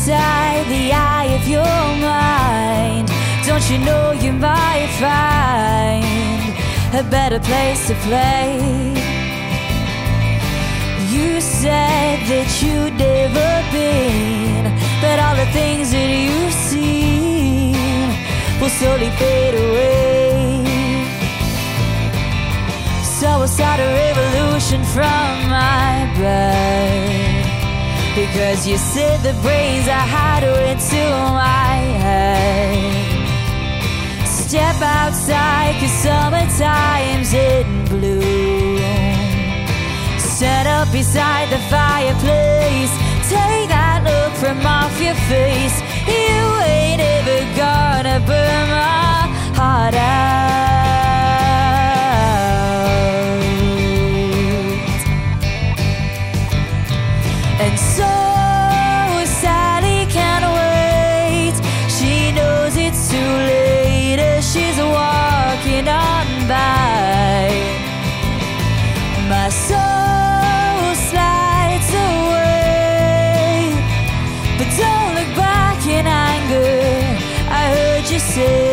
inside the eye of your mind. Don't you know you might find a better place to play? You said that you'd never been, but all the things that you've seen will slowly fade away. So I'll start a revolution from my bed, because you said the brains I had went to my head. Step outside, 'cause summertime's in bloom. Stand up beside the fireplace, take that look from off your face. You ain't ever gonna burn my heart out. And so Sally can't wait, she knows it's too late as she's walking on by. My soul slides away, but don't look back in anger, I heard you say